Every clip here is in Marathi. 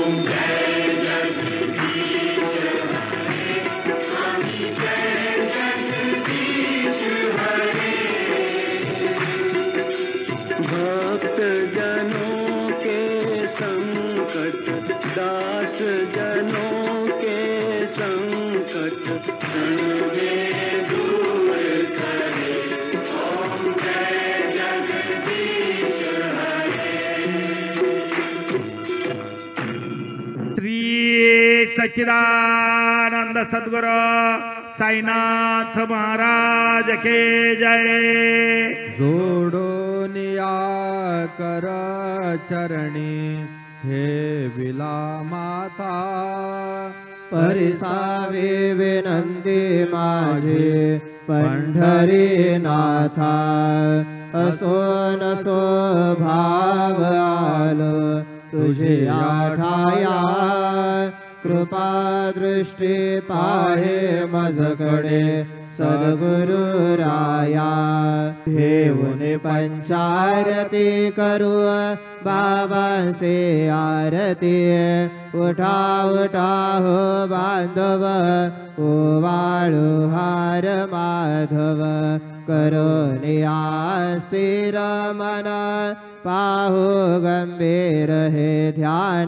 भक्त जनों के संकट, दास जनों के संकट क्षण में दूर करे। ओम जय जगदीश हरे। श्री सच्चिदानंद सद्गुरु साईनाथ महाराज के जय। जोडून या कर चरणी हे विला माता, परिसावी विनंती माझी पंढरी नाथा। असो नसो भाव आलो तुझी आठाया, कृपा दृष्टी पाहे मजकडे सद्गुरु राया। घेऊन पंचारती करू बाबांचे आरती, उठा उठा हो बांधव ओवाळू हार माधव। करून या स्थिर मन पाहू गंभीर हे ध्यान।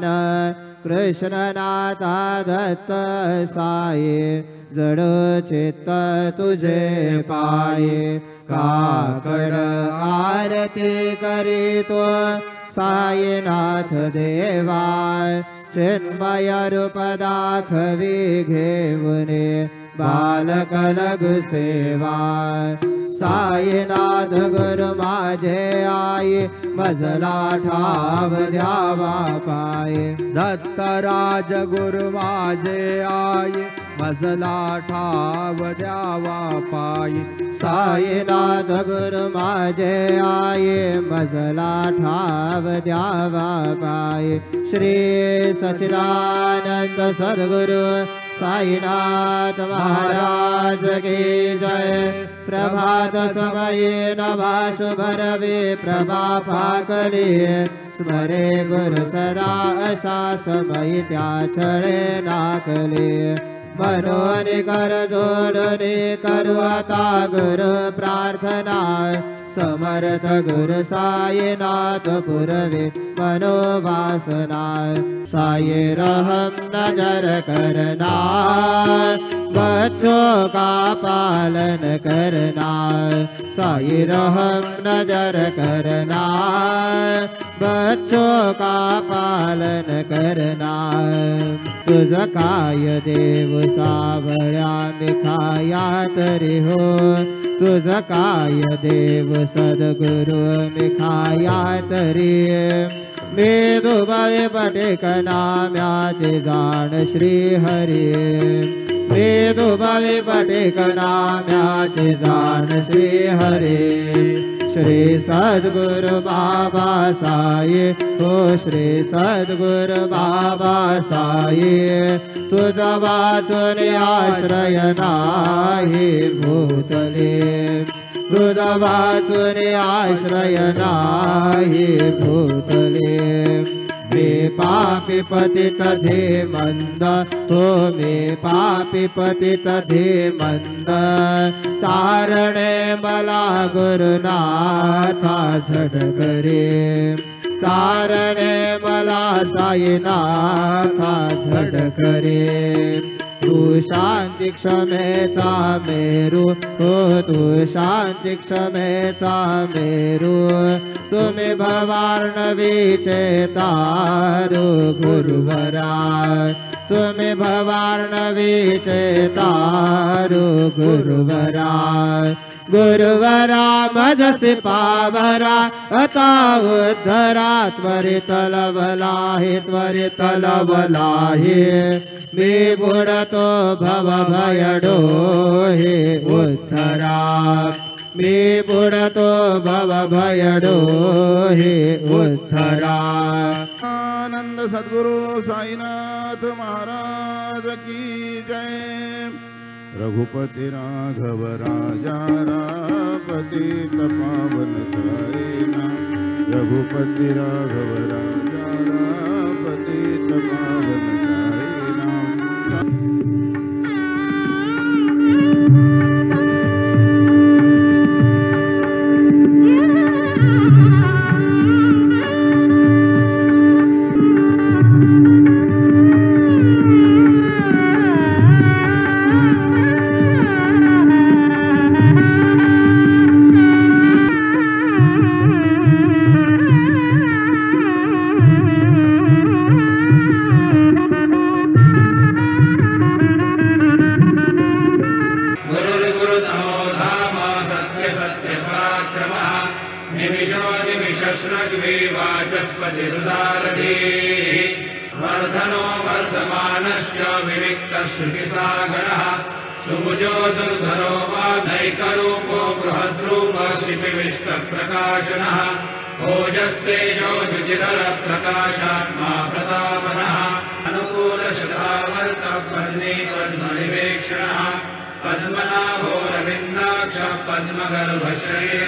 कृष्णनाथा दत्त साई जड चित्त तुझे पाये। काकड आरती करीतो साईनाथ देवा, चिन्मय रूप दाखवी घेऊने बालक लघु सेवा। साईनाथ गुरु माझे आई, मजला ठाव द्यावा पाये। दत्तराज गुरु माझे आई, मजला ठाव द्यावा पायी। साईनाथ गुरु माझे आई, मजला ठाव द्यावा पायी। श्री सच्चिदानंद सद्गुरु साईनाथ महाराज की जय। प्रभात समये नभा शुभ रवि प्रभा फाकली, स्मरे गुरु सदा असा समयी त्या छळे नाकले। मनोनि कर जोडुनि करू आता गुरु प्रार्थना, समर्थ गुरु साईनाथ पुरवे मनोवासना। साई रहम नजर करना, बच्चों का पालन करना। साई रहम नजर करना, बच्चों का पालन करना। तुझ काय देव सावळ्या मिखाया तरी हो, तुझ काय देव सद्गुरु मिखाया तरी। वेदोबाळे पटेक नाम्याचे जाण श्री हरी, वेदोबाळे पटेक नाम्याचे जाण श्री हरी। श्री सद्गुरु बाबा साई हो, श्री सद्गुरु बाबा साई। तुझा वाचून आश्रय नाही भूतले, तुझा वाचून आश्रय नाही भूतले। मे पापी पतित धीमंद हो, मे पापी पतित धीमंद। तारणे मला गुरुनाथा झटकरे, तारणे मला साईनाथा झटकरे। तू शांती क्षमेचा मेरू हो, तू शांती क्षमेचा मेरू। तुम्ही भवार्णवीचे तारू गुरुवरा, तुम्ही भवार्णवीचे तारू गुरुवरा। गुरुवरा मजसी पावरा, आता उद्धरा त्वरित लवलाहि, त्वरित लवलाहि। मी बुडतो भव भयडो हे उद्धरा, मी बुडतो भव भयडो हे उद्धरा। आनंद सद्गुरु साईनाथ महाराज की जय। रघुपति राघव राजा पतित पावन साईनाथ, रघुपति राघव राजा पतित पावन। सारथिः वर्धनो वर्धमानश्च विविक्तश्रुतिसागरः सुभुजो दुर्धरो वानैकरूपो बृहद्रूपः शिपिविष्टप्रकाशनः ओजस्तेजो द्युतिधरप्रकाशात्मा प्रतापनः अनुकूलशतावर्तपद्मे पद्मनिवेक्षणः पद्मनाभो रविन्दाक्षः पद्मगर्भश्रेय